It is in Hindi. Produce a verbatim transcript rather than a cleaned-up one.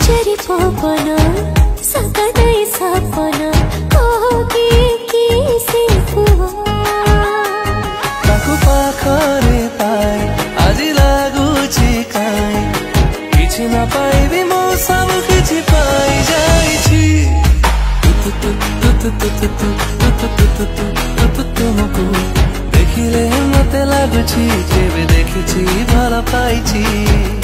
चेरी पवन सगदै सपन कि किसी ताको पाखरे पाए आज लागुछि काई किछि न पाइबी म सब किछि पाइ जाइछि तुमको देखिले मते लागुछि जेबे देखिछि भल पाइछि।